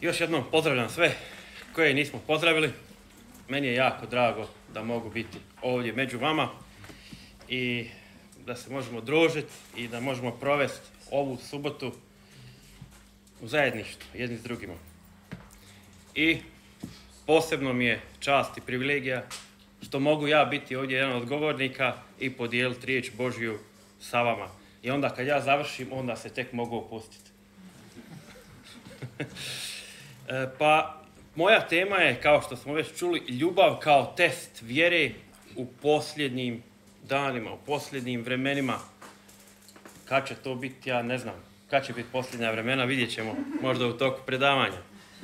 Još jednom pozdravljam sve koje nismo pozdravili. Meni je jako drago da mogu biti ovdje među vama i da se možemo družiti i da možemo provesti ovu subotu u zajedništvu jedni s drugima. I posebno mi je čast i privilegija što mogu ja biti ovdje jedan od govornika i podijeliti riječ Božju sa vama. I onda kad ja završim, onda se tek mogu opustiti. Pa moja tema je, kao što smo već čuli, ljubav kao test vjere u posljednjim danima, u posljednjim vremenima. Kad će to biti, ja ne znam. Kad će biti posljednja vremena, vidjet ćemo možda u toku predavanja.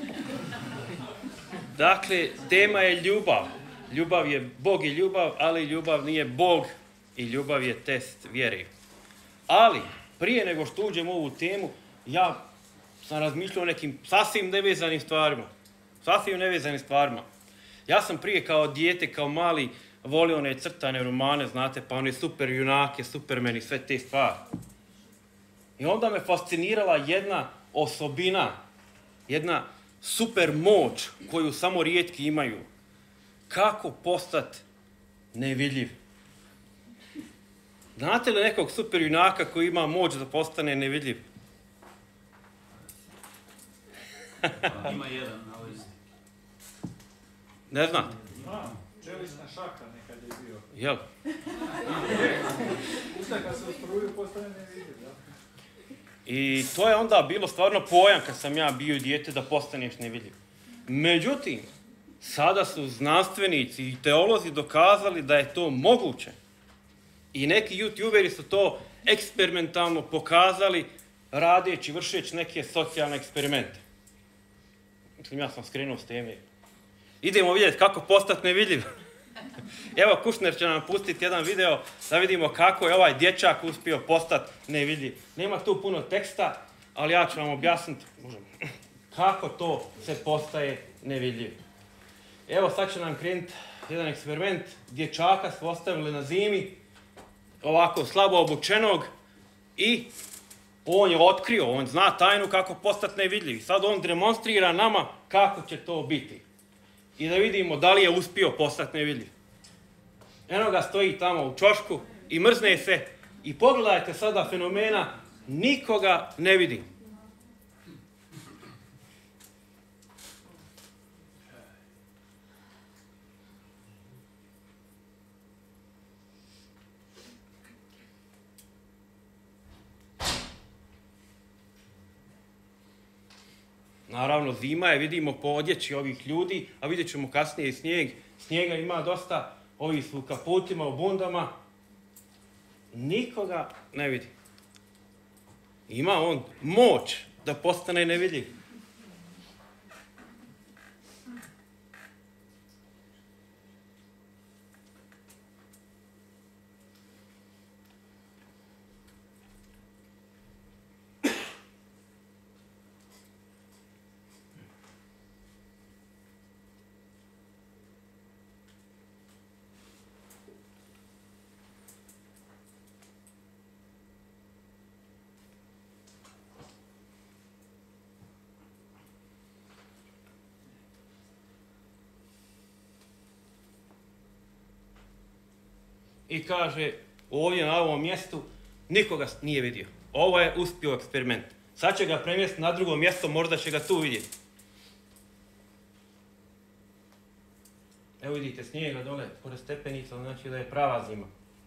Dakle, tema je ljubav. Ljubav je Bog i ljubav, ali ljubav nije Bog i ljubav je test vjere. Ali, prije nego što uđem u ovu temu, ja sam razmišljao o nekim sasvim nevezanim stvarima. Ja sam prije kao dijete, kao mali, volio one crtane romane, znate, pa one super junake, supermeni, sve te stvari. I onda me fascinirala jedna osobina, jedna super moć koju samo rijetki imaju. Kako postati nevidljiv? Znate li nekog super junaka koji ima moć da postane nevidljiv? Ima jedan, ali... Ne znate? Čelisna šaka nekad je bio. Jel? Kad se ustruju, postane nevidljiv, da? I to je onda bilo stvarno pojam kad sam ja bio dijete da postaneš nevidljiv. Međutim, sada su znanstvenici i teolozi dokazali da je to moguće. I neki youtuberi su to eksperimentalno pokazali radeći, vršeći neke socijalne eksperimente. Mislim, ja sam skrenuo s teme. Idemo vidjeti kako postati nevidljiv. Evo, Kušner će nam pustiti jedan video da vidimo kako je ovaj dječak uspio postati nevidljiv. Nema tu puno teksta, ali ja ću vam objasniti kako to se postaje nevidljiv. Evo, sad će nam krenuti jedan eksperiment. Dječaka su ostavili na zimi, ovako slabo obučenog, i on je otkrio, on zna tajnu kako postati nevidljiv. Sad on demonstrira nama kako će to biti. I da vidimo da li je uspio postati nevidljiv. Eno ga stoji tamo u čošku i mrzne se. I pogledajte sada fenomena, nikoga ne vidi. Naravno, zima je, vidimo po odjeći ovih ljudi, a vidjet ćemo kasnije i snijeg. Snijega ima dosta, ovi su u kaputima, u bundama. Nikoga ne vidi. Ima on moć da postane nevidljiv. I kaže, ovdje na ovom mjestu nikoga nije vidio. Ovo je uspio eksperiment. Sad će ga premjestiti na drugo mjesto, možda će ga tu vidjeti. Evo vidite, snijega dole, pored stepenica, znači da je prava zima.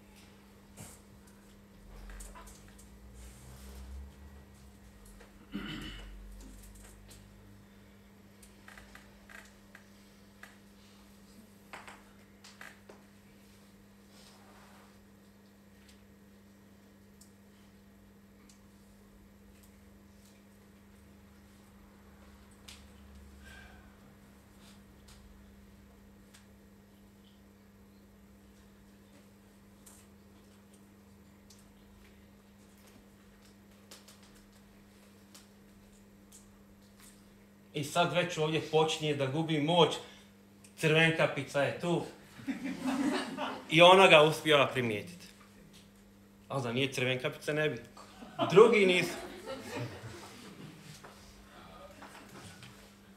I sad već ovdje počinje da gubi moć. Crvenkapica je tu. I ona ga uspijeva primijetiti. Ali da nije Crvenkapica ne bi. Drugi nisu.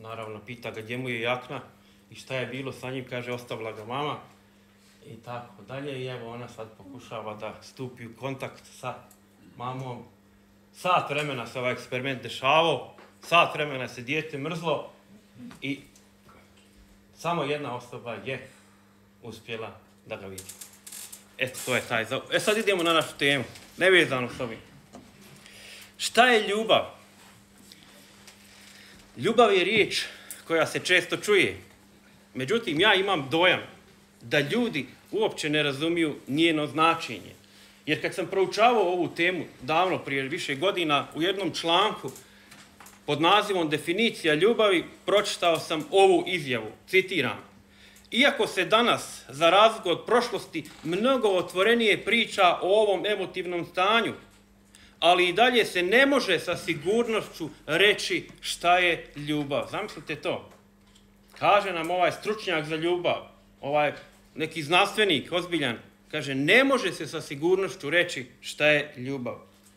naravno pita ga gdje mu je jakna i šta je bilo sa njim, kaže ostavila ga mama i tako dalje. I evo ona sad pokušava da stupi u kontakt sa mamom. Sat vremena se ovaj eksperiment dešavao, sat vremena se dijete mrzlo i samo jedna osoba je uspjela da ga vidi. Eto, to je taj. Sad idemo na našu temu, nevezano s ovim. Šta je ljubav? Ljubav je riječ koja se često čuje. Međutim, ja imam dojam da ljudi uopće ne razumiju njeno značenje. Jer kad sam proučavao ovu temu davno, prije više godina, u jednom članku pod nazivom Definicija ljubavi, pročitao sam ovu izjavu, citiram. Iako se danas, za razliku od prošlosti, mnogo otvorenije priča o ovom emotivnom stanju, ali i dalje se ne može sa sigurnošću reći šta je ljubav. Zamislite to. Kaže nam ovaj stručnjak za ljubav, ovaj neki znanstvenik, ozbiljan, kaže, ne može se sa sigurnošću reći šta je ljubav.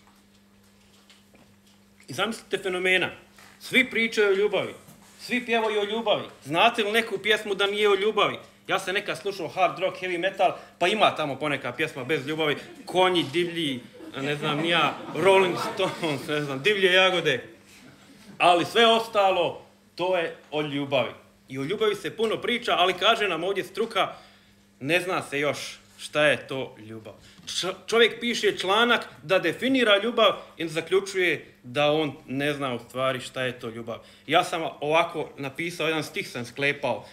I zamislite fenomena. Svi pričaju o ljubavi. Svi pjevaju o ljubavi. Znate li neku pjesmu da nije o ljubavi? Ja sam nekad slušao hard rock, heavy metal, pa ima tamo poneka pjesma bez ljubavi. Konji, divlji, ne znam ni ja, Rolling Stones, ne znam, divlje jagode. Ali sve ostalo, to je o ljubavi. I o ljubavi se puno priča, ali kaže nam ovdje struka, ne zna se još šta je to ljubav. Čovjek piše članak da definira ljubav i zaključuje da on ne zna u stvari šta je to ljubav. Ja sam ovako napisao, jedan stih sam sklepao.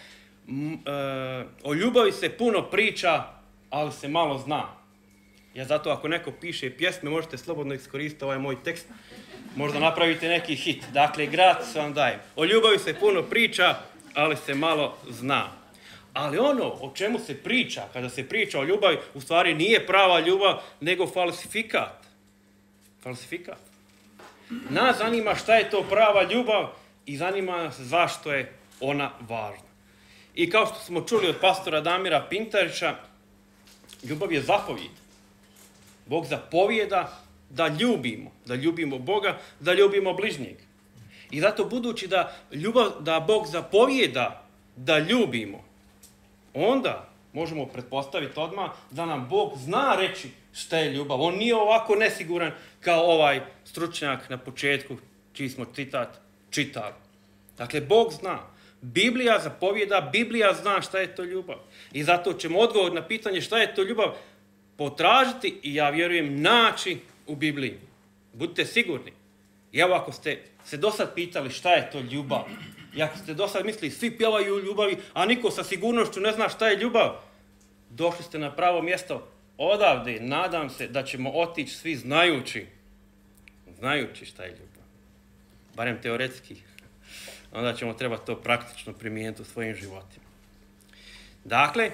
O ljubavi se puno priča, ali se malo zna. Ja zato ako neko piše pjesme, možete slobodno iskoristiti ovaj moj tekst. Možda napravite neki hit. Dakle, gratis vam dajem. O ljubavi se puno priča, ali se malo zna. Ali ono o čemu se priča, kada se priča o ljubavi, u stvari nije prava ljubav, nego falsifikat. Falsifikat. Nas zanima šta je to prava ljubav i zanima nas zašto je ona važna. I kao što smo čuli od pastora Damira Pintarića, ljubav je zapovjed. Bog zapovjeda da ljubimo Boga, da ljubimo bližnjeg. I zato budući da Bog zapovjeda da ljubimo, onda možemo pretpostaviti odmah da nam Bog zna reći šta je ljubav. On nije ovako nesiguran kao ovaj stručnjak na početku, čiji smo citat čitali. Dakle, Bog zna. Biblija zapovjeda, Biblija zna šta je to ljubav. I zato ćemo odgovor na pitanje šta je to ljubav potražiti i ja vjerujem naći u Bibliji. Budite sigurni. I evo ako ste se do sad pitali šta je to ljubav, i ako ste do sad mislili svi pjevaju o ljubavi, a niko sa sigurnošću ne zna šta je ljubav, došli ste na pravo mjesto. Odavde nadam se da ćemo otići svi znajući šta je ljubav. Barem teoretski. Onda ćemo trebati to praktično primijeniti u svojim životima. Dakle,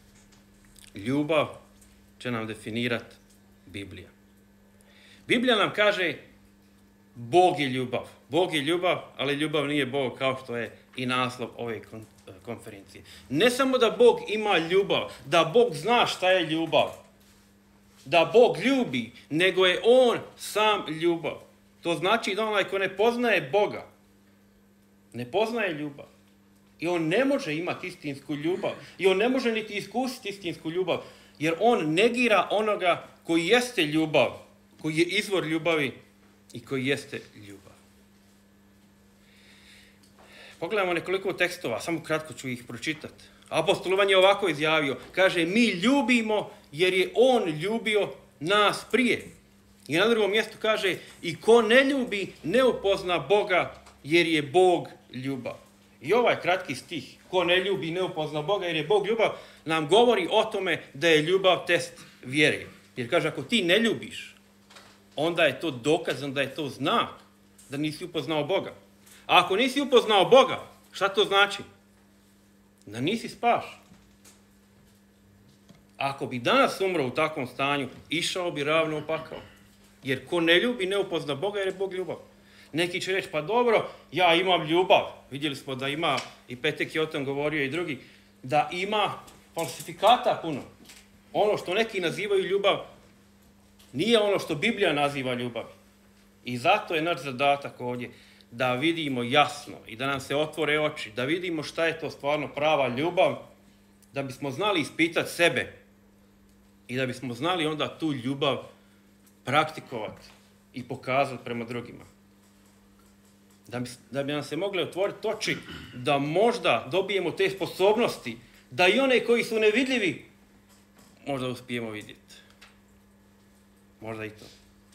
ljubav će nam definirati Biblija. Biblija nam kaže Bog je ljubav. Bog je ljubav, ali ljubav nije Bog, kao što je i naslov ove konferencije. Ne samo da Bog ima ljubav, da Bog zna šta je ljubav, da Bog ljubi, nego je On sam ljubav. To znači da onaj ko ne poznaje Boga, ne poznaje ljubav. I on ne može imati istinsku ljubav. I on ne može niti iskusiti istinsku ljubav, jer on negira onoga koji jeste ljubav, koji je izvor ljubavi i koji jeste ljubav. Pogledajmo nekoliko tekstova, samo kratko ću ih pročitati. Apostol Ivan je ovako izjavio, kaže, mi ljubimo jer je on ljubio nas prije. I na drugom mjestu kaže, i ko ne ljubi, ne upozna Boga jer je Bog ljubav. I ovaj kratki stih, ko ne ljubi, ne upozna Boga jer je Bog ljubav, nam govori o tome da je ljubav test vjere. Jer kaže, ako ti ne ljubiš, onda je to dokazan da je to znak da nisi upoznao Boga. A ako nisi upoznao Boga, šta to znači? Da nisi spašen. Ako bi danas umro u takvom stanju, išao bi ravno u pakao. Jer ko ne ljubi, ne upozna Boga jer je Bog ljubav. Neki će reći, pa dobro, ja imam ljubav. Vidjeli smo da ima, i Petek je o tom govorio i drugi, da ima falsifikata puno. Ono što neki nazivaju ljubav, nije ono što Biblija naziva ljubav. I zato je naš zadatak ovdje da vidimo jasno i da nam se otvore oči, da vidimo šta je to stvarno prava ljubav, da bismo znali ispitati sebe i da bismo znali onda tu ljubav praktikovati i pokazati prema drugima. Da bi nam se mogli otvoriti oči, da možda dobijemo te sposobnosti, da i one koji su nevidljivi možda uspijemo vidjeti. Možda i to.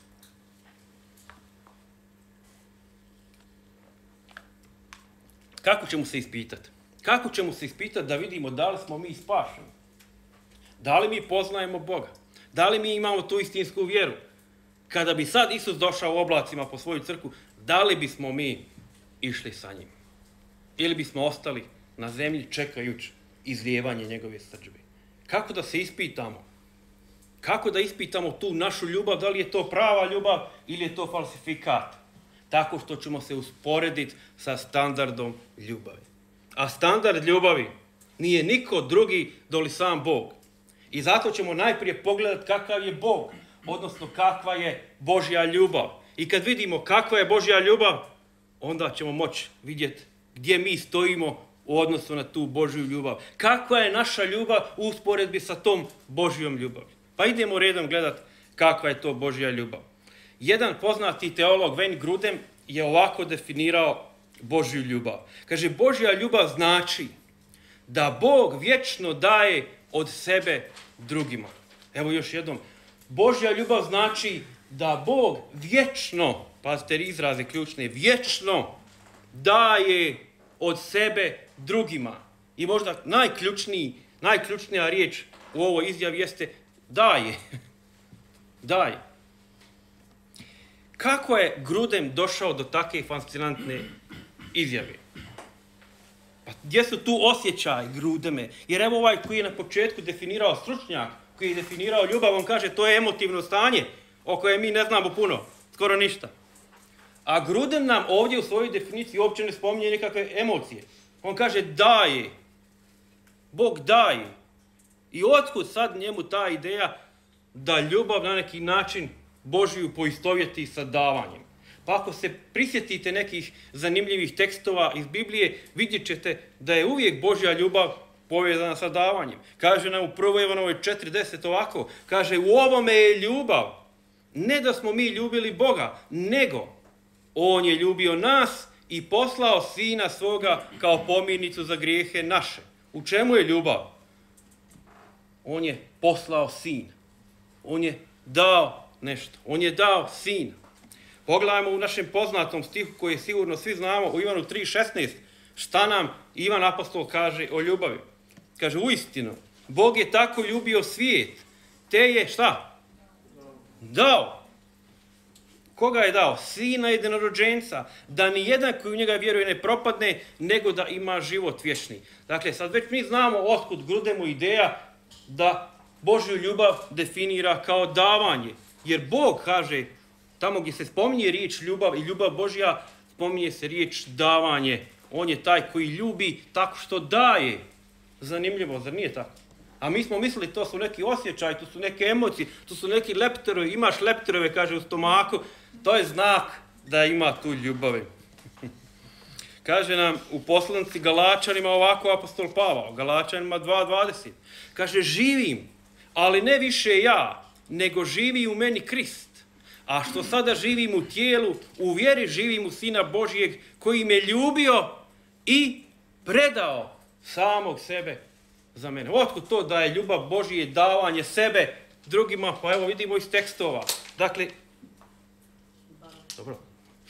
Kako ćemo se ispitati? Kako ćemo se ispitati da vidimo da li smo mi spašeni? Da li mi poznajemo Boga? Da li mi imamo tu istinsku vjeru? Kada bi sad Isus došao u oblacima po svoju crkvu, da li bismo mi išli sa njim? Ili bismo ostali na zemlji čekajući izlijevanje njegove srdžbe? Kako da se ispitamo? Kako da ispitamo tu našu ljubav, da li je to prava ljubav ili je to falsifikat? Tako što ćemo se usporediti sa standardom ljubavi. A standard ljubavi nije niko drugi doli sam Bog. I zato ćemo najprije pogledati kakav je Bog, odnosno kakva je Božja ljubav. I kad vidimo kakva je Božja ljubav, onda ćemo moći vidjeti gdje mi stojimo u odnosu na tu Božju ljubav. Kakva je naša ljubav u usporedbi sa tom Božjom ljubavi. Pa idemo redom gledati kakva je to Božja ljubav. Jedan poznati teolog, Wayne Grudem, je ovako definirao Božju ljubav. Kaže, Božja ljubav znači da Bog vječno daje od sebe drugima. Evo još jednom. Božja ljubav znači da Bog vječno, pazite izraze ključne, vječno daje od sebe drugima. I možda najključnija riječ u ovoj izjavi jeste daje. Daje. Kako je Grudem došao do takve fascinantne izjave? Pa gdje su tu osjećaj Grudeme? Jer evo ovaj koji je na početku definirao stručnjak, koji je definirao ljubav, on kaže to je emotivno stanje o kojem mi ne znamo puno, skoro ništa. A Grudem nam ovdje u svojoj definiciji uopće ne spominje nikakve emocije. On kaže daje. Bog daje. I otkud sad njemu ta ideja da ljubav na neki način Božju poistovjeti sa davanjem? Pa ako se prisjetite nekih zanimljivih tekstova iz Biblije, vidjet ćete da je uvijek Božja ljubav povezana sa davanjem. Kaže nam u 1. Ivanovoj 4:10 ovako, kaže u ovome je ljubav, ne da smo mi ljubili Boga, nego On je ljubio nas i poslao Sina svoga kao pomirnicu za grijehe naše. U čemu je ljubav? On je poslao Sin. On je dao nešto. On je dao Sin. Pogledajmo u našem poznatom stihu koji sigurno svi znamo u Ivanu 3:16 šta nam Ivan apostol kaže o ljubavi. Kaže uistinu, Bog je tako ljubio svijet, te je šta? Dao. Koga je dao? Sina jednorođenca, da ni jedan koji u njega vjeruje ne propadne, nego da ima život vječni. Dakle, sad već mi znamo otkud Grudemu ideja da Božju ljubav definira kao davanje. Jer Bog kaže, tamo gdje se spominje riječ ljubav i ljubav Božja, spominje se riječ davanje. On je taj koji ljubi tako što daje. Zanimljivo, zar nije tako? A mi smo mislili to su neki osjećaj, to su neke emocije, to su neki lepterovi. Imaš lepterove, kaže u stomaku, to je znak da ima tu ljubavi. Kaže nam u poslanici Galačanima ovako apostol Pavao, Galačanima 2:20. Kaže, živim, ali ne više ja, nego živi u meni Krist. A što sada živim u tijelu, u vjeri živim u Sina Božijeg koji me ljubio i predao samog sebe za mene. Otkud to da je ljubav Božije davanje sebe drugima? Pa evo vidimo iz tekstova. Dakle, dobro,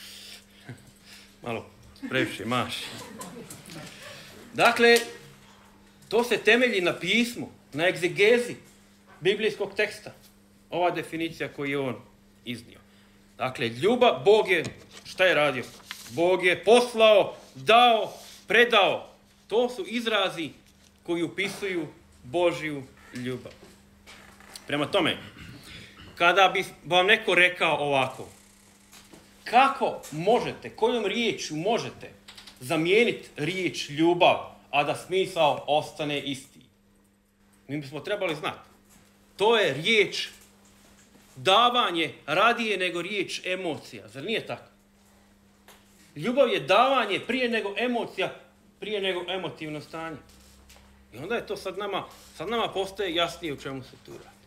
malo previše maši. Dakle, to se temelji na pismu, na egzegezi biblijskog teksta. Ova definicija koju je on iznio. Dakle, ljubav, Bog je, šta je radio? Bog je poslao, dao, predao. To su izrazi koji upisuju Božju ljubav. Prema tome, kada bi vam neko rekao ovako, kako možete, kojom riječju možete zamijeniti riječ ljubav, a da smisao ostane isti? Mi bismo trebali znati. To je riječ davanje radije nego riječ emocija. Zar nije tako? Ljubav je davanje prije nego emocija, prije nego emotivno stanje. I onda je to sad nama postaje jasnije u čemu se tu radi.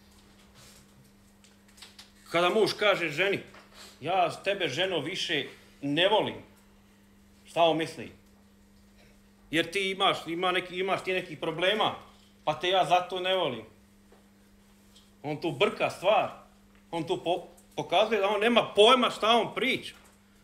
Kada muž kaže ženi, ja tebe ženo više ne volim, šta on misli? Jer ti imaš ti nekih problema, pa te ja zato ne volim. On tu brka stvar. On tu pokazuje da on nema pojma šta on priča.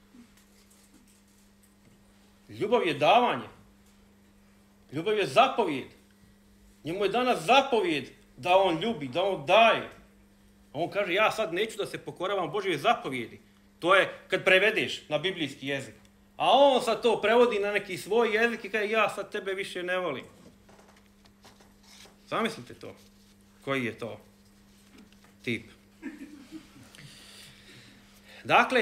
Ljubav je davanje. Ljubav je zapovjed. Njemu je dana zapovjed da on ljubi, da on daje. On kaže, ja sad neću da se pokoravam Božjoj zapovjedi. To je kad prevedeš na biblijski jezik. A on sad to prevodi na neki svoj jezik i kaže, ja sad tebe više ne volim. Zamislite to. Koji je to tip? Dakle,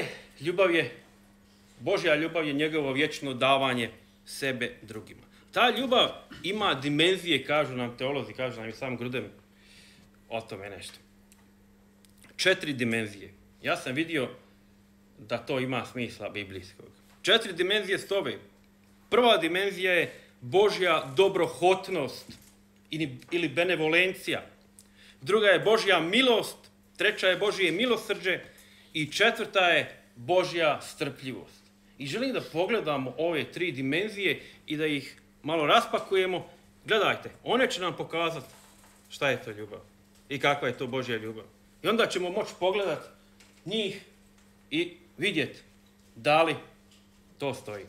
Božja ljubav je njegovo vječno davanje sebe drugima. Ta ljubav ima dimenzije, kažu nam teolozi, kažu nam i sam Grudem o tome nešto. 4 dimenzije. Ja sam vidio da to ima smisla biblijskog. 4 dimenzije su ove. Prva dimenzija je Božja dobrohotnost ili benevolencija. Druga je Božja milost, treća je Božje milosrđe i četvrta je Božja strpljivost. I želim da pogledamo ove 3 dimenzije i da ih malo raspakujemo. Gledajte, one će nam pokazati šta je to ljubav i kakva je to Božja ljubav. I onda ćemo moći pogledati njih i vidjeti da li to stoji.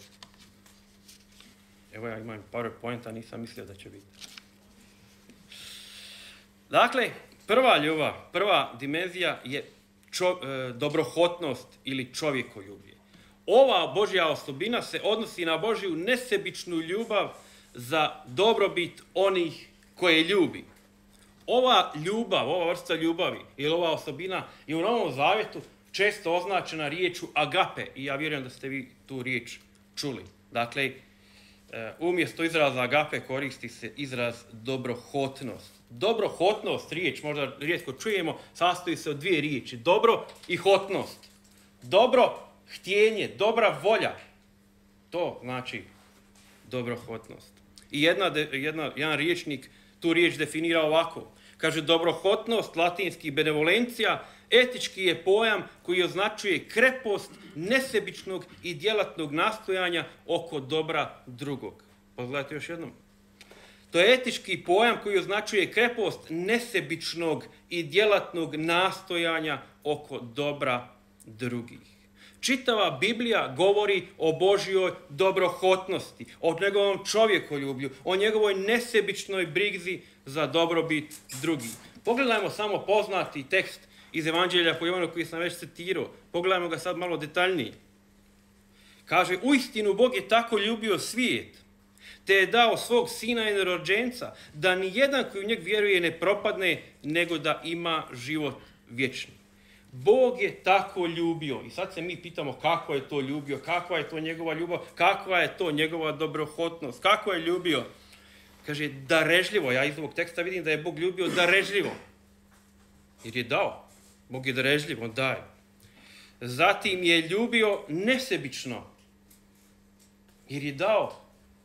Evo ja imam PowerPoint, a nisam mislio da će biti. Dakle, prva dimenzija je dobrohotnost ili čovjekoljublje. Ova Božja osobina se odnosi na Božju nesebičnu ljubav za dobrobit onih koje ljubi. Ova ljubav, ova vrsta ljubavi ili ova osobina je u Novom Zavjetu često označena riječu agape i ja vjerujem da ste vi tu riječ čuli. Dakle, umjesto izraza agape koristi se izraz dobrohotnost. Dobrohotnost, riječ, možda rijetko čujemo, sastoji se od 2 riječi. Dobro i hotnost. Dobro, htjenje, dobra volja. To znači dobrohotnost. I jedan riječnik tu riječ definira ovako. Kaže, dobrohotnost, latinski benevolencija, etički je pojam koji označuje krepost nesebičnog i djelatnog nastojanja oko dobra drugog. Pogledajte još jednom. To je etički pojam koji označuje krepost nesebičnog i djelatnog nastojanja oko dobra drugih. Čitava Biblija govori o Božjoj dobrohotnosti, o njegovom čovjekoljublju, o njegovoj nesebičnoj brizi za dobrobit drugih. Pogledajmo samo poznati tekst iz Evanđelja po Jovanu koji sam već citirao. Pogledajmo ga sad malo detaljnije. Kaže, uistinu Bog je tako ljubio svijet, te je dao svog sina jednorođenca, da ni jedan koji u njeg vjeruje ne propadne, nego da ima život vječni. Bog je tako ljubio. I sad se mi pitamo kako je to ljubio, kakva je to njegova ljubav, kakva je to njegova dobrohotnost, kako je ljubio. Kaže, darežljivo. Ja iz ovog teksta vidim da je Bog ljubio darežljivo. Jer je dao. Bog je darežljiv, on daje. Zatim je ljubio nesebično. Jer je dao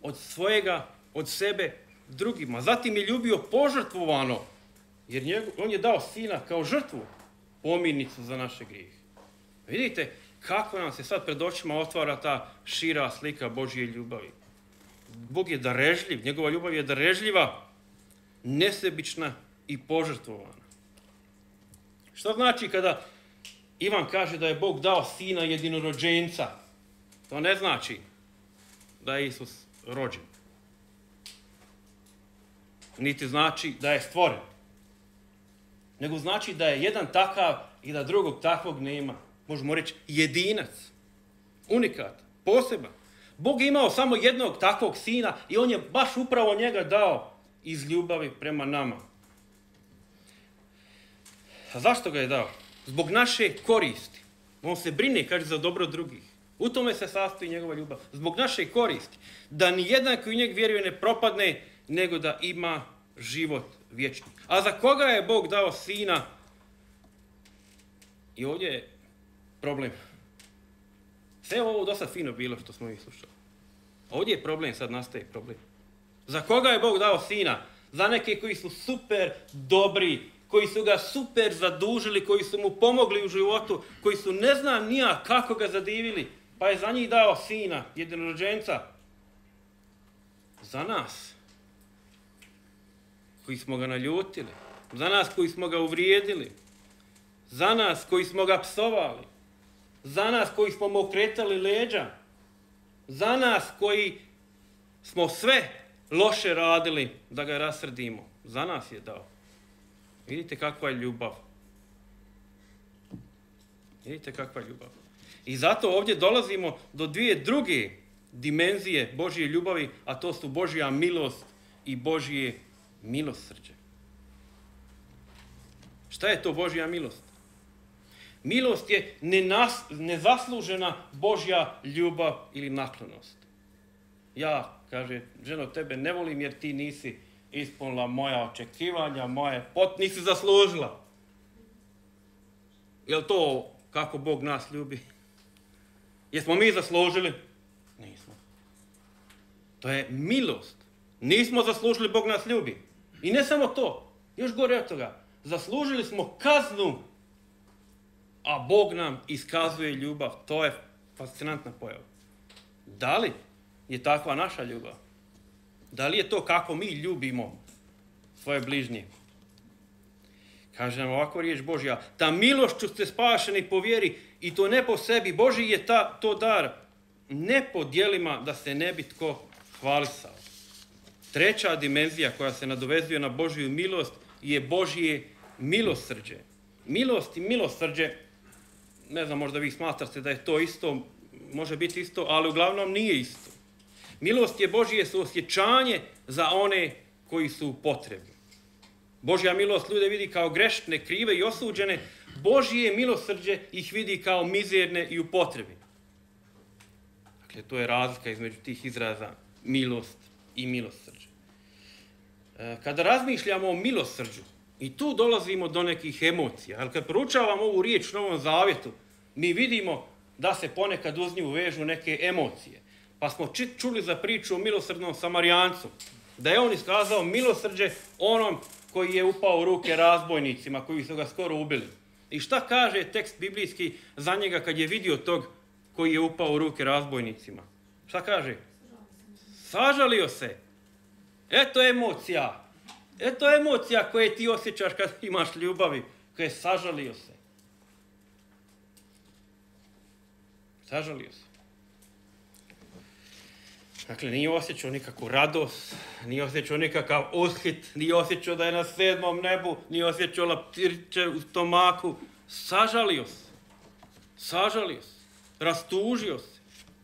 od sebe drugima. Zatim je ljubio požrtvovano. Jer on je dao sina kao žrtvu. Pomirnicu za naše grijehe. Vidite kako nam se sad pred očima otvara ta šira slika Božje ljubavi. Bog je darežljiv, njegova ljubav je darežljiva, nesebična i požrtvovana. Što znači kada Ivan kaže da je Bog dao sina jedinorođenca? To ne znači da je Isus rođen. Niti znači da je stvoren. Nego znači da je jedan takav i da drugog takvog nema. Možemo reći jedinac, unikat, poseban. Bog je imao samo jednog takvog sina i on je baš upravo njega dao iz ljubavi prema nama. A zašto ga je dao? Zbog naše koristi. On se brine, kaže, za dobro drugih. U tome se sastoji njegova ljubav. Zbog naše koristi. Da ni jedan koji u njeg vjeruje ne propadne, nego da ima život vječni. A za koga je Bog dao sina? I ovdje je problem. Sve ovo dosta fino bilo što smo mi slušali. Ovdje je problem, sad nastaje problem. Za koga je Bog dao sina? Za neke koji su super dobri, koji su ga super zadužili, koji su mu pomogli u životu, koji su ne znam nija kako ga zadivili, pa je za njih dao sina, jednorođenca. Za nas, koji smo ga naljutili, za nas koji smo ga uvrijedili, za nas koji smo ga psovali, za nas koji smo mu okretali leđa, za nas koji smo sve loše radili da ga rasrdimo. Za nas je dao. Vidite kakva je ljubav. Vidite kakva je ljubav. I zato ovdje dolazimo do dvije druge dimenzije Božje ljubavi, a to su Božja milost i Božje milosrđe. Šta je to Božja milost? Milost je nezaslužena Božja ljubav ili naklonost. Ja, kaže, ženo, tebe ne volim jer ti nisi ispunila moja očekivanja, nisi zaslužila. Je li to kako Bog nas ljubi? Jesmo mi zaslužili? Nismo. To je milost. Nismo zaslužili, Bog nas ljubi. I ne samo to, još gore od toga. Zaslužili smo kaznu, a Bog nam iskazuje ljubav. To je fascinantna pojava. Da li je takva naša ljubav? Da li je to kako mi ljubimo svoje bližnje? Kaže nam ovako riječ Božja, ta milošću ste spašeni po vjeri i to ne po sebi. Božji je to dar, ne po djelima da se ne bi tko hvalisao. Treća dimenzija koja se nadovezuje na Božju milost je Božje milosrđe. Milost i milosrđe, ne znam, možda vi smatrate da je to isto, može biti isto, ali uglavnom nije isto. Milost je Božje suosjećanje za one koji su u potrebi. Božja milost ljude vidi kao grešne, krive i osuđene. Božje milosrđe ih vidi kao mizerne i u potrebi. Dakle, to je razlika između tih izraza milost i milosrđe. Kada razmišljamo o milosrđu, i tu dolazimo do nekih emocija. Ali kad proučavamo ovu riječ u Novom Zavjetu, mi vidimo da se ponekad uz nju vežu neke emocije. Pa smo čuli za priču o milosrdnom Samarijancu, da je on iskazao milosrđe onom koji je upao u ruke razbojnicima, koji su ga skoro ubili. I šta kaže tekst biblijski za njega kad je vidio tog koji je upao u ruke razbojnicima? Šta kaže? Sažalio se. Eto emocija. Eto emocija koje ti osjećaš kad imaš ljubavi, koje je sažalio se. Sažalio se. Dakle, nije osjećao nikakvu radost, nije osjećao nikakav ushit, nije osjećao da je na 7. nebu, nije osjećao laptirče u stomaku. Sažalio se. Sažalio se. Rastužio se.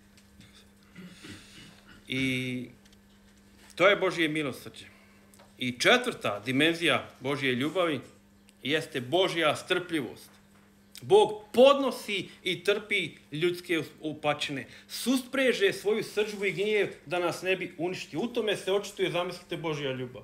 I to je Božje milosrđe. I četvrta dimenzija Božje ljubavi jeste Božja strpljivost. Bog podnosi i trpi ljudske upačine. Suspreže svoju srdžbu i gnjev da nas ne bi uništio. U tome se očituje, zamislite, Božja ljubav.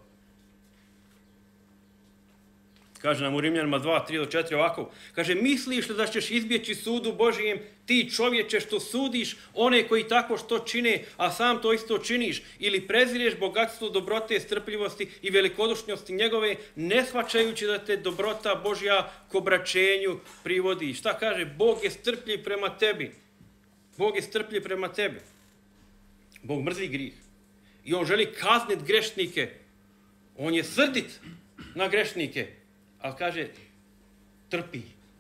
Kaže nam u Rimljanima 2:3-4 ovako. Kaže, misliš li da ćeš izbjeći sudu Božijem, ti čovječe što sudiš one koji tako što čine, a sam to isto činiš, ili prezireš bogatstvo dobrote, strpljivosti i velikodušnosti njegove, ne shvaćajući da te dobrota Božja k obraćenju privodi. Šta kaže? Bog je strpljiv prema tebi. Bog je strpljiv prema tebi. Bog mrzi grih. I on želi kazniti grešnike. On je srdit na grešnike. Ali kaže, trpi.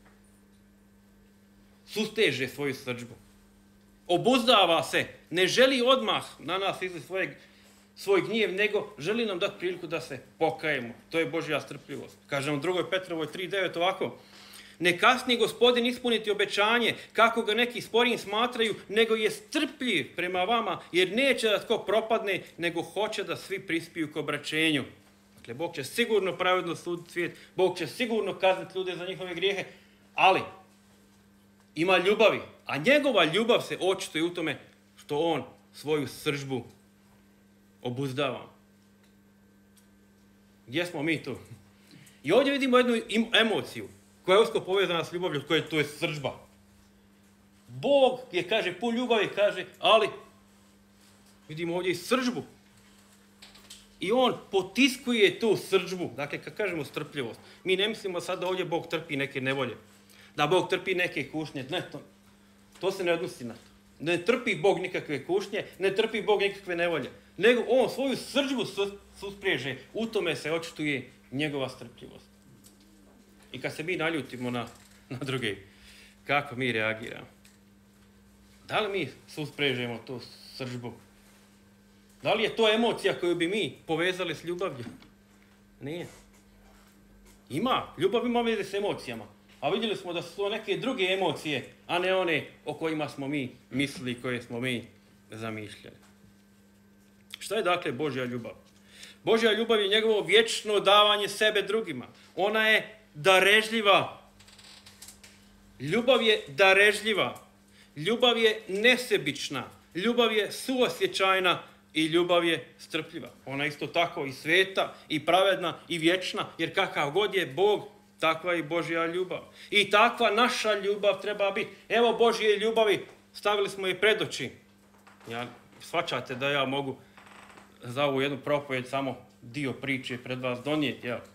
Susteže svoju srdžbu. Obuzdava se. Ne želi odmah na nas izliti svoj gnjev, nego želi nam dati priliku da se pokajemo. To je Božja strpljivost. Kaže nam u 2. Petrovoj 3:9 ovako. Ne kasni Gospodin ispuniti obećanje, kako ga neki sporijim smatraju, nego je strpljiv prema vama, jer neće da tko propadne, nego hoće da svi prispiju k obraćenju. Dakle, Bog će sigurno pravedno suditi svijet, Bog će sigurno kazniti ljude za njihove grijehe, ali ima ljubavi, a njegova ljubav se očituje u tome što on svoju srdžbu obuzdava. Gdje smo mi tu? I ovdje vidimo jednu emociju koja je usko povezana s ljubavlju, koja to je srdžba. Bog je, kaže, pun ljubavi, kaže, ali vidimo ovdje i srdžbu. I on potiskuje tu srdžbu. Dakle, kad kažemo strpljivost, mi ne mislimo sad da ovdje Bog trpi neke nevolje. Da Bog trpi neke kušnje. Ne, to se ne odnosi na to. Ne trpi Bog nikakve kušnje, ne trpi Bog nikakve nevolje. Nego on svoju srdžbu suspriježe. U tome se očituje njegova strpljivost. I kad se mi naljutimo na druge, kako mi reagiramo? Da li mi susprežemo tu srdžbu? Da li je to emocija koju bi mi povezali s ljubavlju? Nije. Ljubav ima veze s emocijama. A vidjeli smo da su to neke druge emocije, a ne one o kojima smo mi mislili, koje smo mi zamišljali. Šta je dakle Božja ljubav? Božja ljubav je njegovo vječno davanje sebe drugima. Ona je darežljiva. Ljubav je darežljiva. Ljubav je nesebična. Ljubav je suosjećajna i ljubav je strpljiva. Ona je isto tako i sveta, i pravedna, i vječna, jer kakav god je Bog, takva je i Božja ljubav. I takva naša ljubav treba biti. Evo Božje ljubavi, stavili smo je pred oči. Shvaćate da ja mogu za ovu jednu propovjed samo dio priče pred vas donijeti. Evo.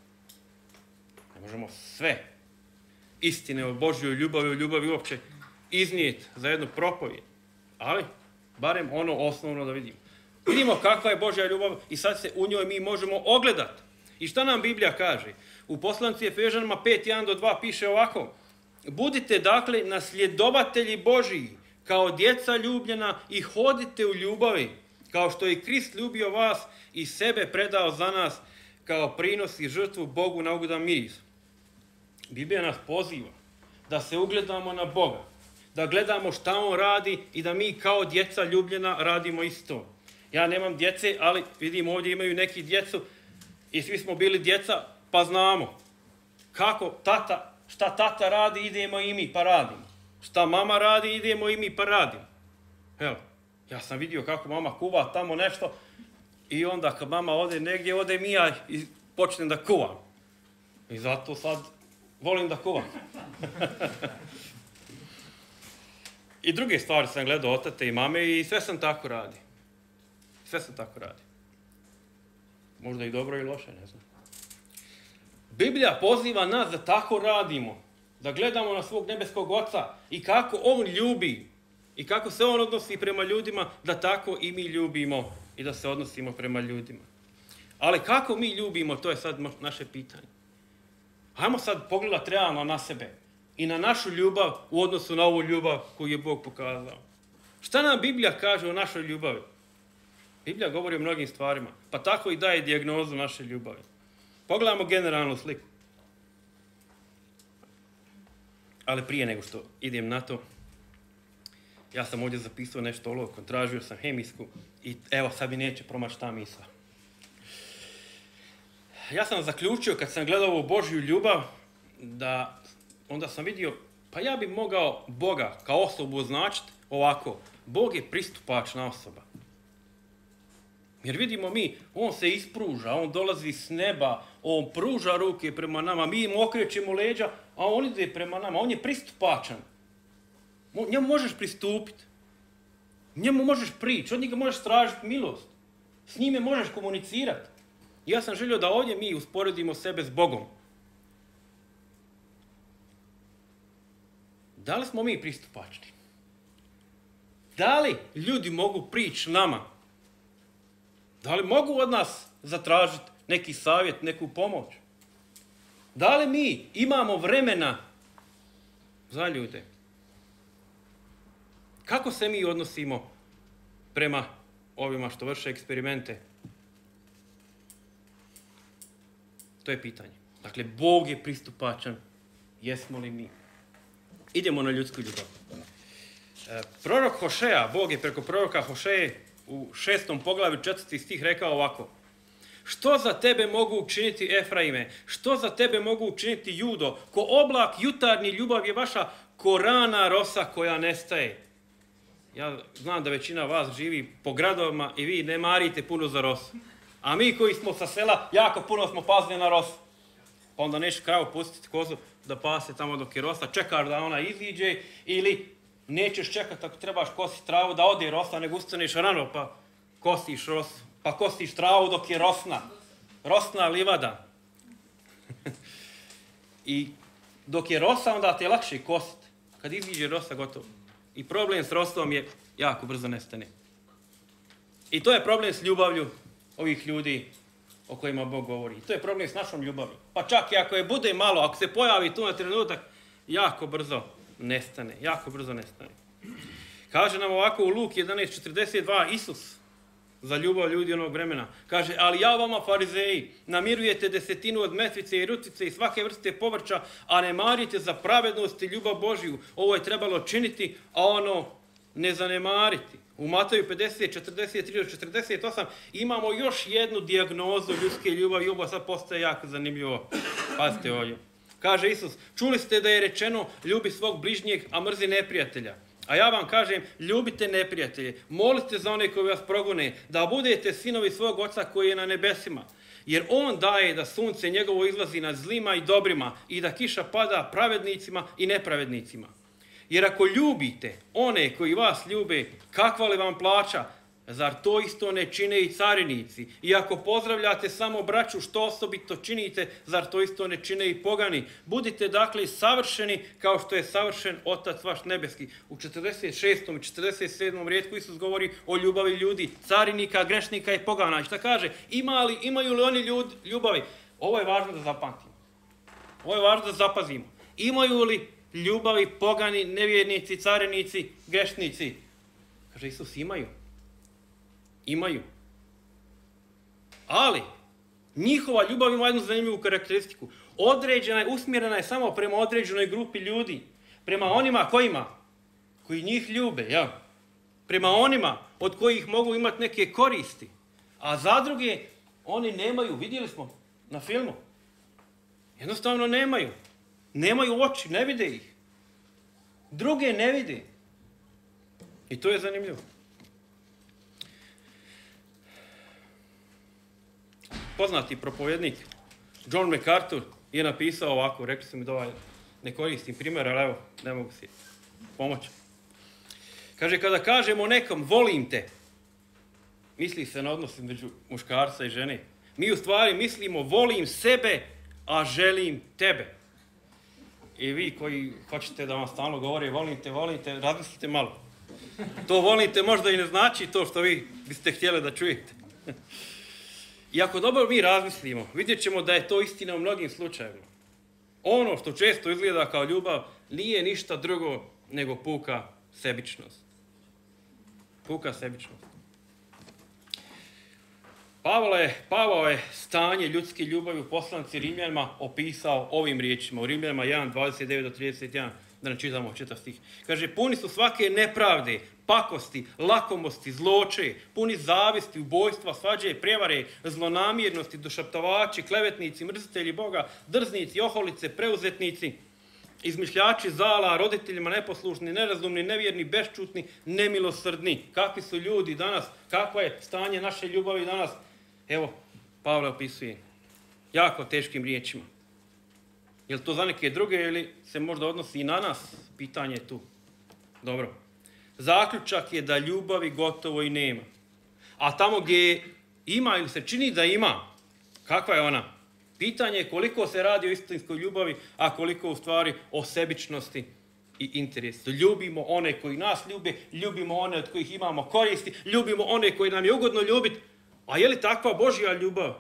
Ne možemo sve istine o Božjoj ljubavi, o ljubavi uopće iznijeti za jednu propovjed. Ali, barem ono osnovno da vidimo. Vidimo kakva je Božja ljubav i sad se u njoj mi možemo ogledati. I šta nam Biblija kaže? U poslanici Efežanima 5:1-2 piše ovako. Budite dakle nasljedovatelji Božiji, kao djeca ljubljena i hodite u ljubavi, kao što je Krist ljubio vas i sebe predao za nas kao prinos i žrtvu Bogu na ugodan miris. Biblija nas poziva da se ugledamo na Boga, da gledamo šta on radi i da mi kao djeca ljubljena radimo isto. Ja nemam djece, ali vidim ovdje imaju neki djecu i svi smo bili djeca pa znamo kako šta tata radi, idemo i mi pa radimo. Šta mama radi, idemo i mi pa radimo. Evo, ja sam vidio kako mama kuva tamo nešto i onda kad mama ode negdje, ode i ja i počnem da kuvam. I zato sad volim da kuvam. I druge stvari sam gledao od tate i mame i sve sam tako radi. Sve sam tako radi. Možda i dobro i loše, ne znam. Biblija poziva nas da tako radimo. Da gledamo na svog nebeskog Oca i kako on ljubi. I kako se on odnosi prema ljudima, da tako i mi ljubimo i da se odnosimo prema ljudima. Ali kako mi ljubimo, to je sad naše pitanje. Hajmo sad pogledati realno na sebe i na našu ljubav u odnosu na ovu ljubav koju je Bog pokazao. Šta nam Biblija kaže o našoj ljubavi? Biblija govori o mnogim stvarima, pa tako i daje dijagnozu naše ljubavi. Pogledajmo generalnu sliku. Ali prije nego što idem na to, ja sam ovdje zapisao nešto olovkom, tražio sam hemijsku i evo sad mi neće promaći ta misla. Ja sam zaključio kad sam gledao ovu Božju ljubav, da onda sam vidio, pa ja bi mogao Boga kao osobu označiti ovako. Bog je pristupačna osoba. Jer vidimo mi, on se ispruža, on dolazi s neba, on pruža ruke prema nama, mi mu okrećemo leđa, a on ide prema nama, on je pristupačan. Njemu možeš pristupiti, njemu možeš prići, od njega možeš tražiti milost, s njime možeš komunicirati. Ja sam želio da ovdje mi usporedimo sebe s Bogom. Da li smo mi pristupačni? Da li ljudi mogu prići nama? Da li mogu od nas zatražiti neki savjet, neku pomoć? Da li mi imamo vremena za ljude? Kako se mi odnosimo prema ovima što vrše eksperimente? To je pitanje. Dakle, Bog je pristupačan. Jesmo li mi? Idemo na ljudsku ljubav. Prorok Hošeja, Bog je preko proroka Hošeje u 6. poglavlju 4. stih rekao ovako. Što za tebe mogu učiniti Efraime? Što za tebe mogu učiniti Judo? Ko oblak jutarnji ljubav je vaša, ko rana rosa koja nestaje. Ja znam da većina vas živi po gradovima i vi ne marite puno za rosu. A mi koji smo sa sela, jako puno smo pazili na rosu. Pa onda nećeš kravu pustiti kozu da pase tamo dok je rosa, čekaš da ona iziđe ili Nećeš čekati ako trebaš kositi travu da ode rosna, nego ustaneš rano pa kosiš rosu. Pa kosiš travu dok je rosna. Rosna livada. I dok je rosa, onda te je lakše kositi. Kad iziđe rosa, gotovo. I problem s rosom je jako brzo nestane. I to je problem s ljubavlju ovih ljudi o kojima Bog govori. I to je problem s našom ljubavlju. Pa čak i ako je bude malo, ako se pojavi tu na trenutak, jako brzo nestane. Jako brzo nestane. Kaže nam ovako u Luk 11.42 Isus za ljubav ljudi onog vremena. Kaže, ali ja vama farizeji, namirujete desetinu od metvice i rutice i svake vrste povrća, a ne marite za pravednost i ljubav Božiju. Ovo je trebalo činiti, a ono ne zanemariti. U Mateju 50:43-48 imamo još jednu dijagnozu ljudske ljubavi i ovo sad postaje jako zanimljivo. Pazite ovdje. Kaže Isus, čuli ste da je rečeno ljubi svog bližnjeg, a mrzi neprijatelja. A ja vam kažem, ljubite neprijatelje, molite za one koji vas progone, da budete sinovi svog Oca koji je na nebesima. Jer On daje da sunce njegovo izlazi nad zlima i dobrima i da kiša pada pravednicima i nepravednicima. Jer ako ljubite one koji vas ljube, kakva li vam plaća? Zar to isto ne čine i carinici? I ako pozdravljate samo braću, što osobito činite, zar to isto ne čine i pogani? Budite dakle savršeni kao što je savršen Otac vaš nebeski. U 46. i 47. rijetku Isus govori o ljubavi ljudi, carinika, grešnika i pogana. I šta kaže? Imaju li oni ljubavi? Ovo je važno da zapamtimo. Ovo je važno da zapazimo. Imaju li ljubavi pogani, nevjernici, carinici, grešnici? Kaže Isus, imaju. Imaju. Ali, njihova ljubav ima jednu zanimljivu karakteristiku. Određena je, usmjerena je samo prema određenoj grupi ljudi. Prema onima kojima? Koji njih ljube, ja. Prema onima od kojih mogu imati neke koristi. A za druge, oni nemaju, vidjeli smo na filmu. Jednostavno nemaju. Nemaju oči, ne vide ih. Druge ne vide. I to je zanimljivo. Poznati propovjednik John MacArthur je napisao ovako, rekli su mi da ne koristim primjer, ali evo, ne mogu si pomoći. Kaže, kada kažemo nekom volim te, misli se na odnos između muškarca i žene. Mi u stvari mislimo volim sebe, a želim tebe. I vi koji hoćete da vam stalno govore volim te, razmislite malo. To volite možda i ne znači to što vi biste htjeli da čujete. I ako dobro mi razmislimo, vidjet ćemo da je to istina u mnogim slučajevima. Ono što često izgleda kao ljubav nije ništa drugo nego puka sebičnost. Puka sebičnost. Pavao je stanje ljudske ljubavi u poslanici Rimljanima opisao ovim riječima. U Rimljanima 1:29-31, da ne čitamo čitav stih. Kaže, puni su svake nepravde, pakosti, lakomosti, zloče, puni zavisti, ubojstva, svađe, prijevare, zlonamjernosti, došaptavači, klevetnici, mrzitelji Boga, drznici, oholice, preuzetnici, izmišljači zala, roditeljima neposlušni, nerazumni, nevjerni, beščutni, nemilosrdni. Kakvi su ljudi danas? Kakvo je stanje naše ljubavi danas? Evo, Pavle opisuje jako teškim riječima. Je li to za neke druge ili se možda odnosi i na nas? Pitanje je tu. Dobro. Zaključak je da ljubavi gotovo i nema. A tamo gdje ima ili se čini da ima, kakva je ona? Pitanje je koliko se radi o istinskoj ljubavi, a koliko u stvari o sebičnosti i interesu. Ljubimo one koji nas ljube, ljubimo one od kojih imamo koristi, ljubimo one koji nam je ugodno ljubiti. A je li takva Božja ljubav?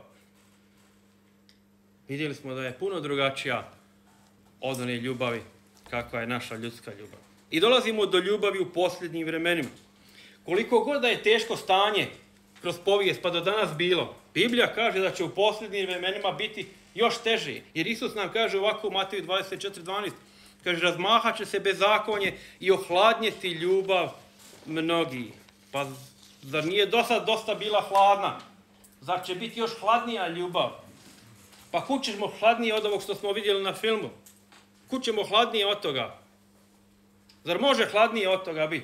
Vidjeli smo da je puno drugačija od one ljubavi kakva je naša ljudska ljubav. I dolazimo do ljubavi u posljednjim vremenima. Koliko god da je teško stanje kroz povijest pa do danas bilo, Biblija kaže da će u posljednjim vremenima biti još teže. Jer Isus nam kaže ovako u Mateju 24:12, kaže, razmahat će se bezakonje i ohladnjeti ljubav mnogih. Pa zar nije do sad dosta bila hladna? Zar će biti još hladnija ljubav? Pa kud ćemo hladnije od ovog što smo vidjeli na filmu? Kud ćemo hladnije od toga? Zar može hladnije od toga biti?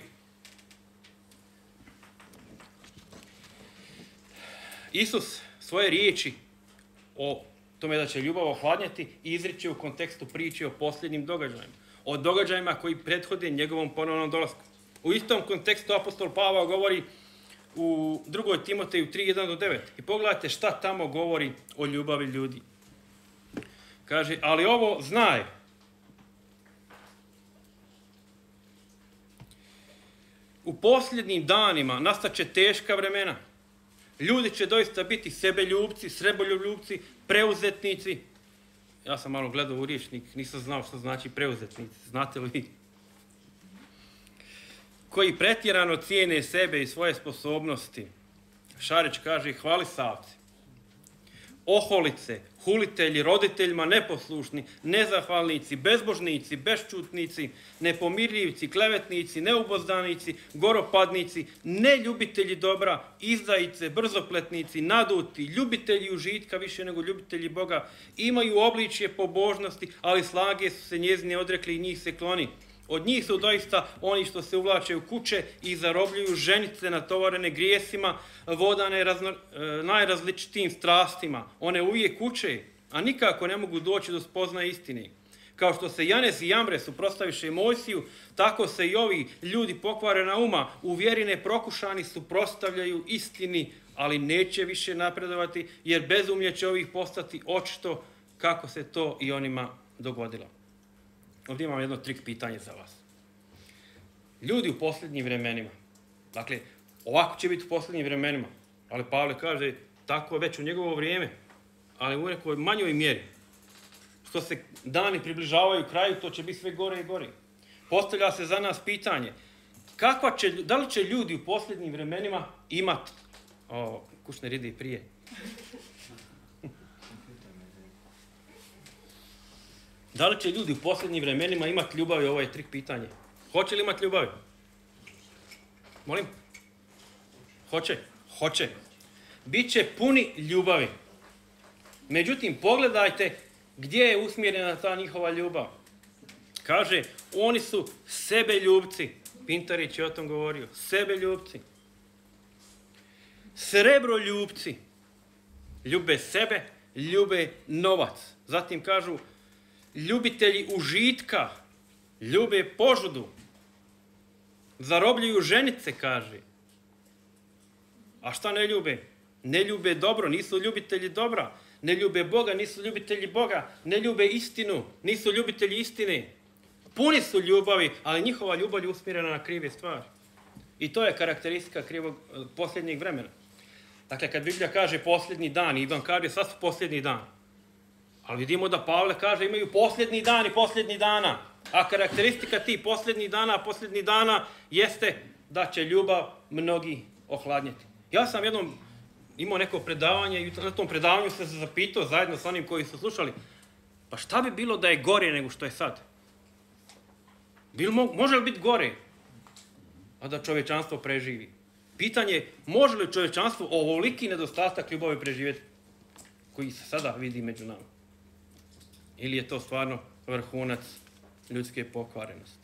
Isus svoje riječi o tome da će ljubav ohladnjati izriče u kontekstu priče o posljednjim događajima. o događajima koji prethode njegovom ponovnom dolasku. U istom kontekstu apostol Pavao govori u 2. Timoteju 3:1-9. I pogledajte šta tamo govori o ljubavi ljudi. Kaže, ali ovo znaj. U posljednjim danima nastaće teška vremena. Ljudi će doista biti sebeljubci, srebroljubci, preuzetnici. Ja sam malo gledao u riječnik, nisam znao što znači preuzetnici. Znate li vi? Koji pretjerano cijene sebe i svoje sposobnosti. Šarić kaže hvalisavci, oholice, hulitelji, roditeljima neposlušni, nezahvalnici, bezbožnici, bešćutnici, nepomirljivci, klevetnici, neubozdanici, goropadnici, neljubitelji dobra, izdajice, brzopletnici, naduti, ljubitelji užitka više nego ljubitelji Boga, imaju obličje pobožnosti, ali snage su se njezine odrekli i njih se kloni. Od njih su doista oni što se uvlače u kuće i zarobljuju ženice natovarene grijesima, vodane najrazličitijim strastima. One uvijek uče, a nikako ne mogu doći do spoznaje istine. Kao što se Janes i Jambre suprotstaviše Mojsiju, tako se i ovi ljudi pokvarena uma u vjeri neprokušani suprotstavljaju istini, ali neće više napredovati, jer bezumlje će ovih postati očito kako se to i onima dogodilo. Ovdje imam jedno trik pitanje za vas. Ljudi u posljednjim vremenima, dakle, ovako će biti u posljednjim vremenima, ali Pavle kaže, tako je već u njegovo vrijeme, ali u nekoj manjoj mjeri. Što se dani približavaju kraju, to će biti sve gore i gore. Postavlja se za nas pitanje, da li će ljudi u posljednjim vremenima imati, kućne ride i prije, da li će ljudi u posljednjim vremenima imati ljubavi? Ovo je trik pitanje. Hoće li imati ljubavi? Molim? Hoće? Hoće. Biće puni ljubavi. Međutim, pogledajte gdje je usmjerena ta njihova ljubav. Kaže, oni su sebeljubci. Pintarić je o tom govorio. Sebeljubci. Srebroljubci. Ljube sebe, ljube novac. Zatim kažu, ljubitelji užitka, ljube požudu, zarobljuju ženice, kaže. A šta ne ljube? Ne ljube dobro, nisu ljubitelji dobra. Ne ljube Boga, nisu ljubitelji Boga. Ne ljube istinu, nisu ljubitelji istine. Puni su ljubavi, ali njihova ljubav je usmjerena na krive stvari. I to je karakteristika posljednjeg vremena. Dakle, kad Biblija kaže posljednji dan, Ivan kaže sad su posljednji dan. Ali vidimo da Pavle kaže imaju posljednji dan i posljednji dana. A karakteristika tih posljednjih dana jeste da će ljubav mnogi ohladnjeti. Ja sam jednom imao neko predavanje i na tom predavanju sam se zapitao zajedno sa onim koji su slušali, pa šta bi bilo da je gore nego što je sad? Može li biti gore, a da čovječanstvo preživi? Pitanje, može li čovječanstvo ovoliki nedostatak ljubavi preživjeti koji se sada vidi među nama? Ili je to stvarno vrhunac ljudske pokvarenosti?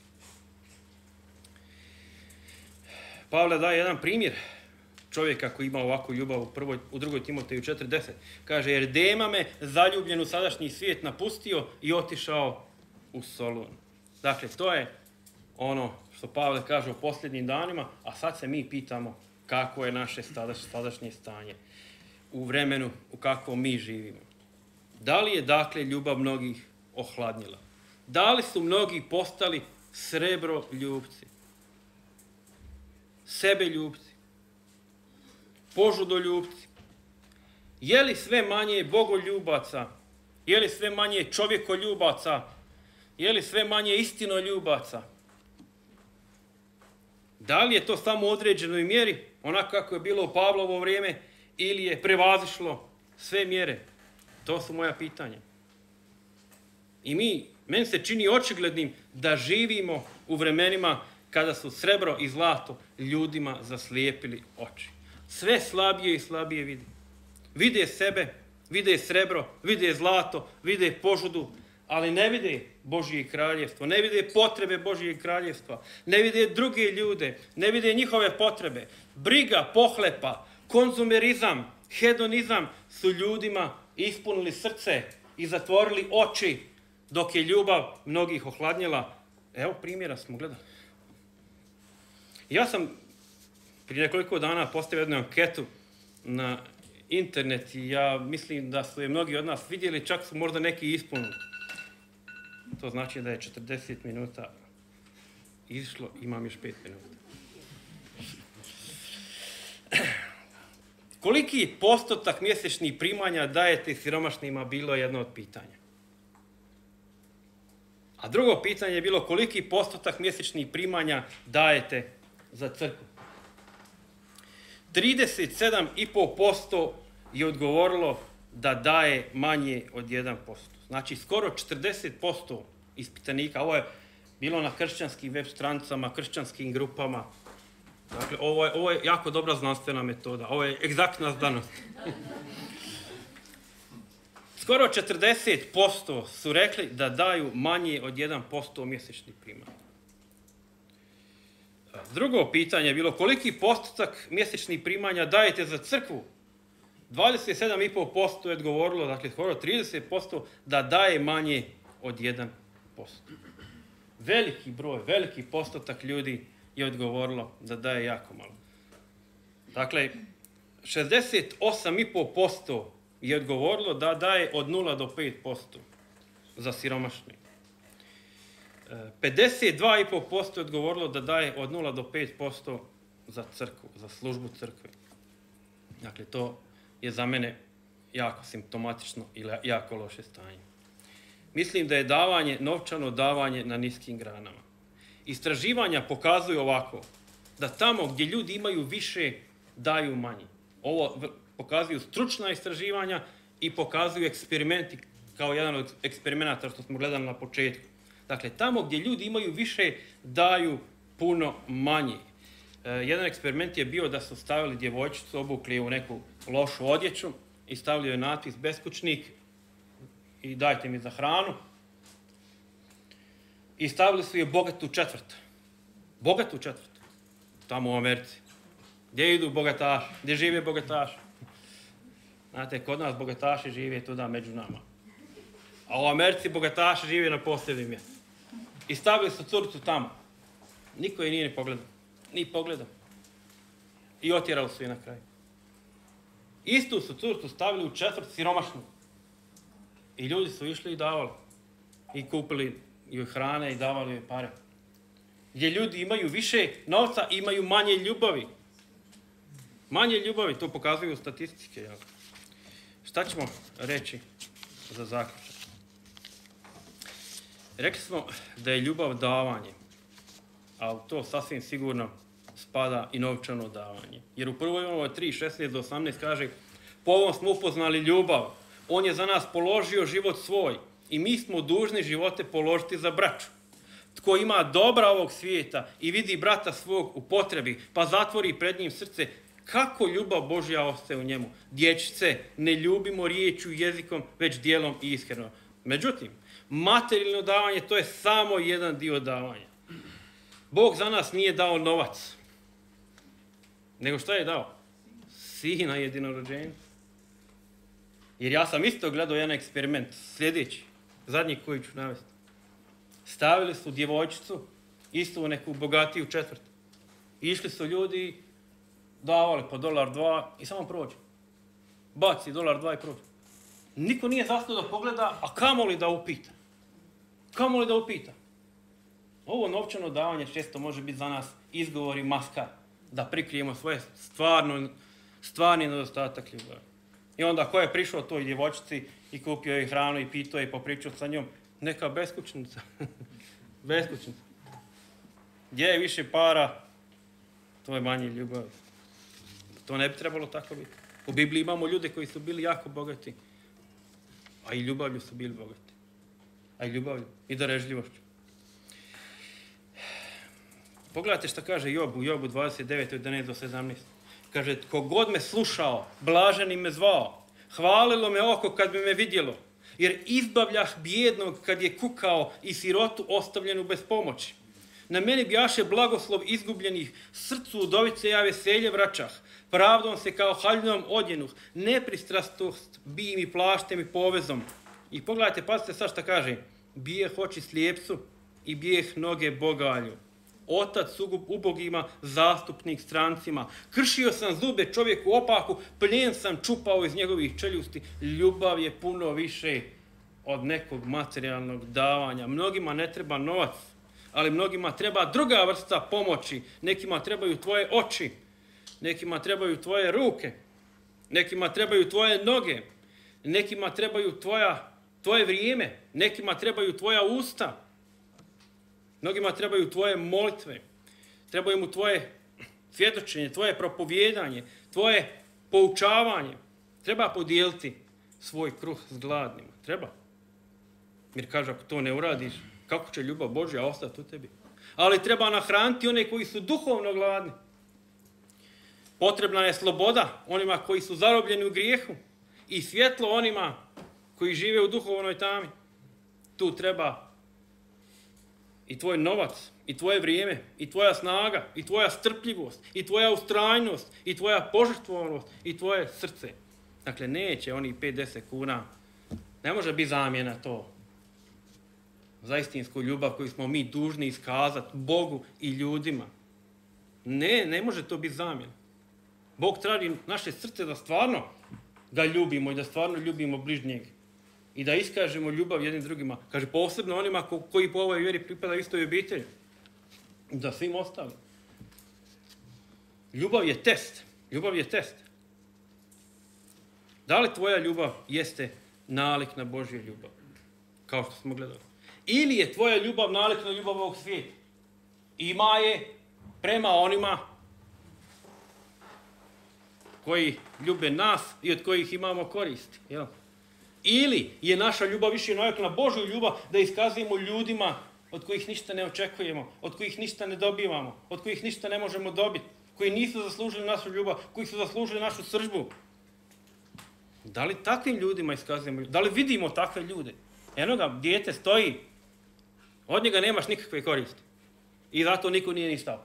Pavle daje jedan primjer čovjeka koji ima ovakvu ljubav u 2. Timoteju 4:10. Kaže, jer Dema me zaljubljen u sadašnji svijet napustio i otišao u Solun. Dakle, to je ono što Pavle kaže o posljednjim danima, a sad se mi pitamo kako je naše sadašnje stanje u vremenu u kakvom mi živimo. Da li je dakle ljubav mnogih ohladnjila? Da li su mnogi postali srebroljubci? Sebeljubci? Požudoljubci? Je li sve manje bogoljubaca? Je li sve manje čovjekoljubaca? Je li sve manje istinoljubaca? Da li je to samo u određenoj mjeri, onako kako je bilo u Pavlovo vrijeme, ili je prevazišlo sve mjere? To su moja pitanja. I meni se čini očiglednim da živimo u vremenima kada su srebro i zlato ljudima zaslijepili oči. Sve slabije i slabije vidi. Vide sebe, vide srebro, vide zlato, vide požudu, ali ne vide Božje kraljevstvo, ne vide potrebe Božjeg kraljevstva, ne vide druge ljude, ne vide njihove potrebe. Briga, pohlepa, konzumerizam, hedonizam su ljudima ispunili srce i zatvorili oči, dok je ljubav mnogih ohladnjela, Evo primjera smo gledali. Ja sam prije nekoliko dana postavio jednu anketu na internet i ja mislim da su je mnogi od nas vidjeli, čak su možda neki ispunili. To znači da je 40 minuta išlo, imam još 5 minuta. Koliki postotak mjesečnih primanja dajete siromašnima, bilo je jedno od pitanja. A drugo pitanje je bilo koliki postotak mjesečnih primanja dajete za crkvu. 37,5% je odgovorilo da daje manje od 1%. Znači skoro 40% ispitanika. Ovo je bilo na kršćanskim web stranicama, kršćanskim grupama. Dakle, ovo je jako dobra znanstvena metoda. Ovo je egzaktna znanost. Skoro 40% su rekli da daju manje od 1% mjesečnih primanja. Drugo pitanje je bilo koliki postotak mjesečnih primanja dajete za crkvu? 27,5% je odgovorilo, dakle skoro 30% da daje manje od 1%. Veliki postotak ljudi je odgovorilo da daje jako malo. Dakle, 68,5% je odgovorilo da daje od 0 do 5% za siromašne. 52,5% je odgovorilo da daje od 0 do 5% za crkvu, za službu crkve. Dakle, to je za mene jako simptomatično ili jako loše stanje. Mislim da je novčano davanje na niskim granama. Istraživanja pokazuju ovako, da tamo gdje ljudi imaju više, daju manje. Ovo pokazuju stručna istraživanja i pokazuju eksperimenti kao jedan od eksperimenata što smo gledali na početku. Dakle, tamo gdje ljudi imaju više, daju puno manje. Jedan eksperiment je bio da su stavili djevojčicu, obukli u neku lošu odjeću i stavili joj natpis beskućnik i dajte mi za hranu. I stavili su je bogatu četvrt. Bogatu četvrt. Tamo u Americi. Gdje idu bogataši? Gdje žive bogataši? Znate, kod nas bogataši žive tuda među nama. A u Americi bogataši žive na posebnim mjestu. I stavili su curicu tamo. Niko je nije ni pogledao. Ni pogledao. I otjerali su je na kraju. Istu su curicu stavili u četvrt siromašnu. I ljudi su išli i davali. I kupili joj hrane i davali joj pare. Gdje ljudi imaju više novca, imaju manje ljubavi. Manje ljubavi, to pokazuju statistike. Jel? Šta ćemo reći za zaključak? Rekli smo da je ljubav davanje, a u to sasvim sigurno spada i novčano davanje. Jer u 1. Ivanova 3:16 do 18 kaže po ovom smo upoznali ljubav, on je za nas položio život svoj i mi smo dužni živote položiti za braću. Tko ima dobra ovog svijeta i vidi brata svog u potrebi, pa zatvori pred njim srce, kako ljubav Božja ostaje u njemu. Dječice, ne ljubimo riječju i jezikom, već djelom i iskreno. Međutim, materijalno davanje, to je samo jedan dio davanja. Bog za nas nije dao novac. Nego šta je dao? Sina jedinorođenca. Jer ja sam isto gledao jedan eksperiment, sljedeći, zadnji koji ću navesti. Stavili su djevojčicu, isto u neku bogatiju četvrt. Išli su ljudi, davali po $1, i samo prođe. Baci $1, i prođe. Niko nije zastao da pogleda, a kamoli da upita. Kamoli da upita. Ovo novčano davanje često može biti za nas izgovor i maska da prikrijemo svoje stvarni nedostatak ljubavi. I onda ko je prišao toj djevojčici i kupio joj hranu i pitao je i popričao sa njom, neka beskućnica. Beskućnica. Gdje je više para, to je manje ljubavi. To ne bi trebalo tako biti. U Bibliji imamo ljude koji su bili jako bogati, a i ljubavlju su bili bogati. A i ljubavlju i darežljivošću. Pogledajte šta kaže Job u Jobu 29, 11 do 17. Kaže, tko god me slušao, blaženim me zvao, hvalilo me oko kad bi me vidjelo, jer izbavljah bijednog kad je kukao i sirotu ostavljenu bez pomoći. Na meni bjaše blagoslov izgubljenih, srcu udovice ja veselje vraćah, pravdom se kao haljinom odjenuh, nepristrastost bi mi plaštem i povezom. I pogledajte, pazite sad šta kaže, bijeh oči slijepcu i bijeh noge bogalju. Otac ubogima, zastupnik strancima. Kršio sam zube čovjeku opaku, plijen sam čupao iz njegovih čeljusti. Ljubav je puno više od nekog materijalnog davanja. Mnogima ne treba novac, ali mnogima treba druga vrsta pomoći. Nekima trebaju tvoje oči, nekima trebaju tvoje ruke, nekima trebaju tvoje noge, nekima trebaju tvoje vrijeme, nekima trebaju tvoja usta. Mnogima trebaju tvoje molitve, trebaju mu tvoje svjedočenje, tvoje propovijedanje, tvoje poučavanje. Treba podijeliti svoj kruh s gladnima. Treba. Jer kaže, ako to ne uradiš, kako će ljubav Božja ostati u tebi? Ali treba nahraniti one koji su duhovno gladni. Potrebna je sloboda onima koji su zarobljeni u grijehu i svjetlo onima koji žive u duhovnoj tami. Tu treba i tvoj novac, i tvoje vrijeme, i tvoja snaga, i tvoja strpljivost, i tvoja ustrajnost, i tvoja požrtvovanost, i tvoje srce. Dakle, neće oni 50 kuna, ne može biti zamjena to za istinsku ljubav koju smo mi dužni iskazati Bogu i ljudima. Ne može to biti zamjena. Bog traži naše srce da stvarno ga ljubimo i da stvarno ljubimo bližnjeg. I da iskažemo ljubav jednim drugima. Kaže, posebno onima koji po ovoj vjeri pripadaju istoj obitelji. Da svim ostalim. Ljubav je test. Ljubav je test. Da li tvoja ljubav jeste nalik na Božju ljubav? Kao što smo gledali. Ili je tvoja ljubav nalik na ljubav ovog svijeta? Ima je prema onima koji ljube nas i od kojih imamo koristi. Jel? Ili je naša ljubav više nalik na Božju ljubav da iskazujemo ljudima od kojih ništa ne očekujemo, od kojih ništa ne dobivamo, od kojih ništa ne možemo dobiti, koji nisu zaslužili našu ljubav, koji su zaslužili našu srdžbu. Da li takvim ljudima iskazujemo? Da li vidimo takve ljude? Eno ga, dijete stoji, od njega nemaš nikakve koristi. I zato niko nije ni stao.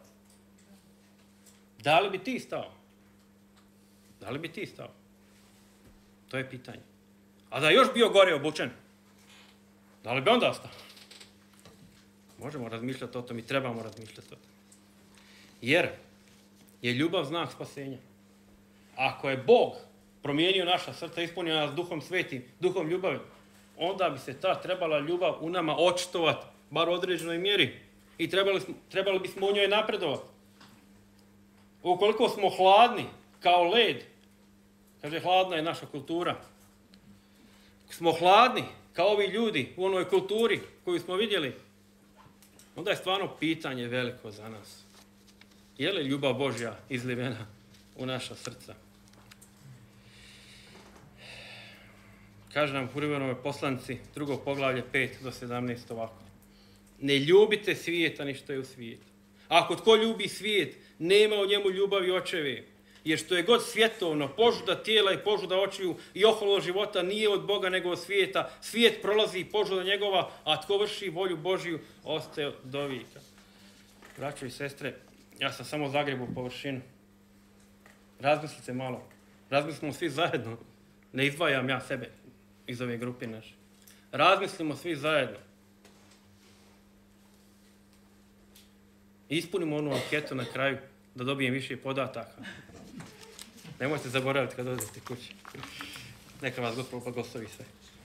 Da li bi ti stao? Da li bi ti stao? To je pitanje. A da je još bio gore obučen, da li bi onda stao? Možemo razmišljati o tom i trebamo razmišljati o tom. Jer je ljubav znak spasenja. Ako je Bog promijenio naša srca, ispunio nas duhom svetim, duhom ljubavi, onda bi se ta trebala ljubav u nama očitovati, bar u određenoj mjeri. I trebali bismo u njoj napredovati. Ukoliko smo hladni, kao led, kaže hladna je naša kultura, smo hladni, kao ovi ljudi u onoj kulturi koju smo vidjeli, onda je stvarno pitanje veliko za nas. Je li ljubav Božja izlivena u naša srca? Kaže nam u Ribanovoj poslanici, 2. poglavlje 5 do 17 ovako. Ne ljubite svijeta ni što je u svijetu. Ako tko ljubi svijet, nema u njemu ljubavi očeve. Jer što je god svjetovno, požuda tijela i požuda očiju i oholo života nije od Boga nego od svijeta. Svijet prolazi i požuda njegova, a tko vrši volju Božju ostaje do vijeka. Braćo i sestre, ja sam samo zagrebu površinu. Razmislite malo. Razmislimo svi zajedno. Ne izdvajam ja sebe iz ove grupe naše. Razmislimo svi zajedno. Ispunimo onu anketu na kraju da dobijem više podataka. Nemojte zaboraviti kad odete kući. Neka vas Gospod blagoslovi sve.